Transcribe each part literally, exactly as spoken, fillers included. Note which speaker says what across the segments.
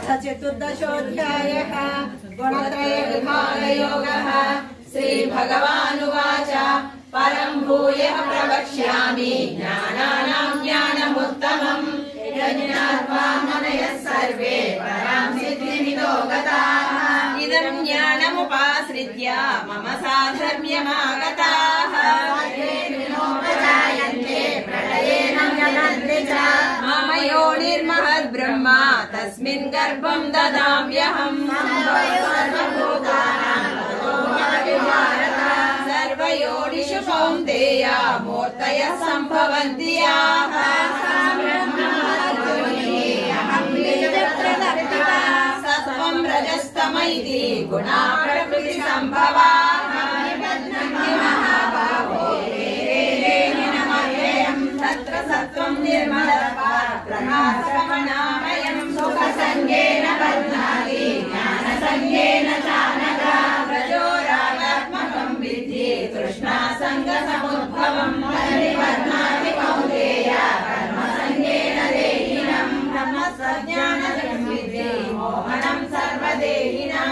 Speaker 1: अथ चतुर्दशोऽध्यायः गुणत्रयविभागयोगः। श्रीभगवानुवाच परं भूयः प्रवक्ष्यामि ज्ञानानां ज्ञानमुत्तमम् यज्ञात्वा मुनयः सर्वे परां सिद्धिमितो गताः इदं ज्ञानमुपाश्रित्य मम साधर्म्यमागताः मम योनिर्महद्ब्रह्म तस्मिन् गर्भं ददाम्यहम् सर्वयोनिषु कौन्तेय मूर्तयः सम्भवन्ति याः सत्त्वं रजस्तम इति गुणा प्रकृति सम्भवाः तत्र सत्त्वं निर्मलप्रकाशकमनामयं सुखसङ्गेन बध्नाति ज्ञानसङ्गेन चानघ रजोरागात्मकं विद्धि तृष्णासङ्गसमुद्भवं परिवर्णाति कौन्तेय कर्मसङ्गेन देहिनं ब्रह्मज्ञानं विद्धि मोहनं सर्वदेहिनां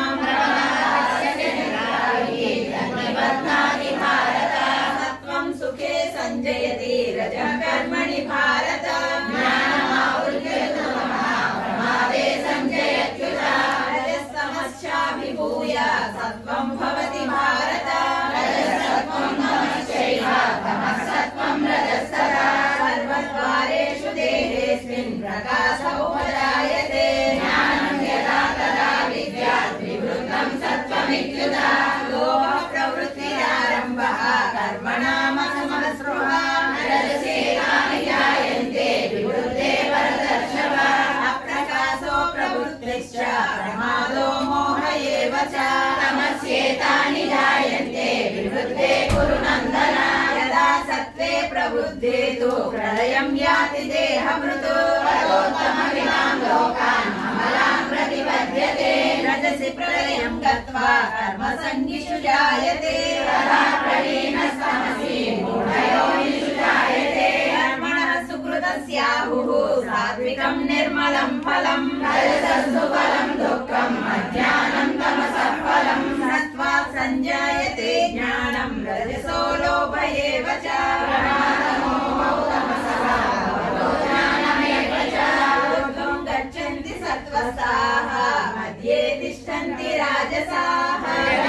Speaker 1: परिवर्णाति भारत सत्त्वं सुखे संजयति रजः कर्मणि भारत ज्ञानमावृत्य प्रमादे संजयत्युत रजस्तमश्चाभिभूय सत्त्वं भवति भारत रजसत्त्वं तमश्चैव तमः सत्त्वं रजस्तथा सर्वद्वारेषु देहेऽस्मिन् प्रकाश उपजायते ज्ञानं यदा तदा विद्यात् विवृतं सत्त्वमित्युत लोभः प्रवृत्तिरारम्भः कर्मणामसमस्पृहा रजसे तानि जायन्ते विवृते भरतर्षभ अप्रकाशो प्रवृत्तिश्च प्रमादो मोह एव च तमस्येतानि जायन्ते विवृते कुरु नन्दन यदा सत्त्वे प्रवृद्धे तु प्रलयं याति देहभृतो ततोत्तमविदां लोकान् अमलान् प्रतिपद्यते रजसि प्रलयं गत्वा कर्मसङ्गिषु जायते तदा प्रलीनस्तमसि मूढयोनिषु जायते कर्मणः सुकृतस्याहुः सात्विकं निर्मलं फलं रजसस्तु फलं दुःखम् अज्ञानं तमसः फलं सत्त्वात् संजायते ज्ञानं रजसो लोभ एव च प्रमादमोहौ तमसः भवतो ज्ञानमेव च ऊर्ध्वं गच्छन्ति सत्त्वस्ताः मध्ये तिष्ठन्ति राजसाः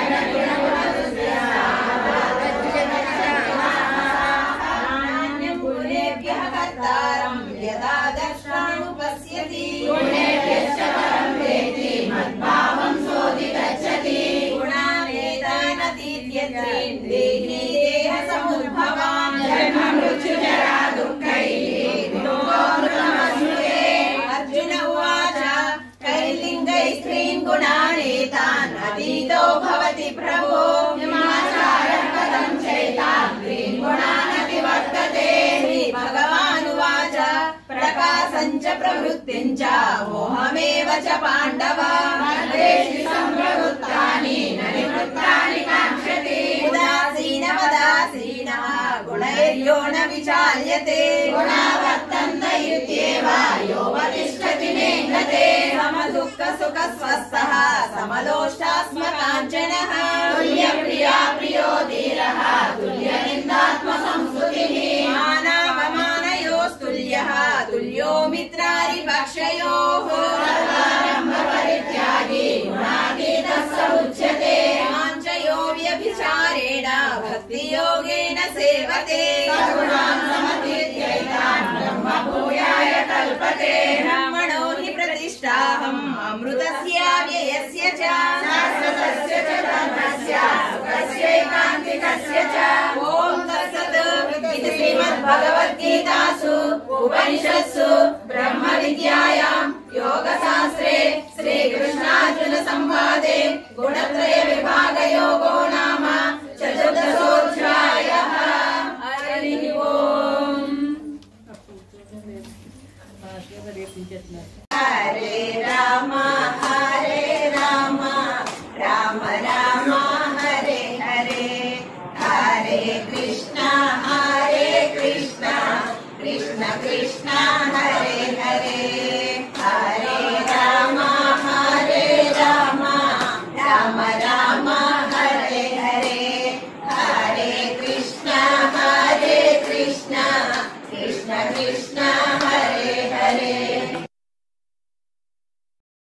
Speaker 1: नान्यं गुणेभ्यः कर्तारं यदा दर्शनानुपश्यति गुणेभ्यश्च परं वेत्ति मद्भावं सोऽधिगच्छति गुणानेतानतीत्यत्रीन् देहि देहसमुद्भवान् जन्म मृत्युजरा दुःखैः विमुक्तोऽमृतमश्नुते अर्जुन उवाच कैर्लिङ्गैस्त्रीन् गुणानेतान् अतीतो भवति प्रभो हिमाचारः कथं चैतान् त्रीन् गुणान् अतिवर्तते श्रीभगवानुवाच प्रकाशं च प्रवृत्तिं च मोहमेव च पाण्डव मन्त्रेषु सम्प्रवृत्तानि न निवृत्तानि काङ्क्षति उदासीनवदासीनः गुणैर्यो न विचाल्यते गुणा वर्तन्त इत्येव योऽवतिष्ठति नेङ्गते समदुःखसुखस्वस्थः समलोष्टास्मकाञ्चनः तुल्यप्रिया प्रियो धीरः तुल्यनिन्दात्मसंस्तुतिः मानावमानयोस्तुल्यः तुल्यो मित्रारिपक्षयोः सर्वारम्भपरित्यागी गुणातीतः स उच्यते माञ्चयो व्यभिचारेण भक्तियोगेन सेवते सगुणान् समतीत्यैतान् ब्रह्मभूयाय कल्पते ब्रह्मणो हि प्रतिष्ठाहम् अमृतस्याव्ययस्य च शाश्वतस्य च धर्मस्य सुखस्यैकान्तिकस्य च ॐ तत्सत् इति श्रीमद्भगवद्गीतासु उपनिषत्सु ब्रह्मविद्यायां योगशास्त्रे श्रीकृष्णार्जुनसंवादे गुणत्रयविभागयोगो नाम चतुर्दशोऽध्यायः। हरिः ओम्। हरे राम हरे राम राम राम हरे हरे हरे कृष्ण हरे कृष्ण कृष्ण कृष्ण हरे हरे हरे राम कृष्ण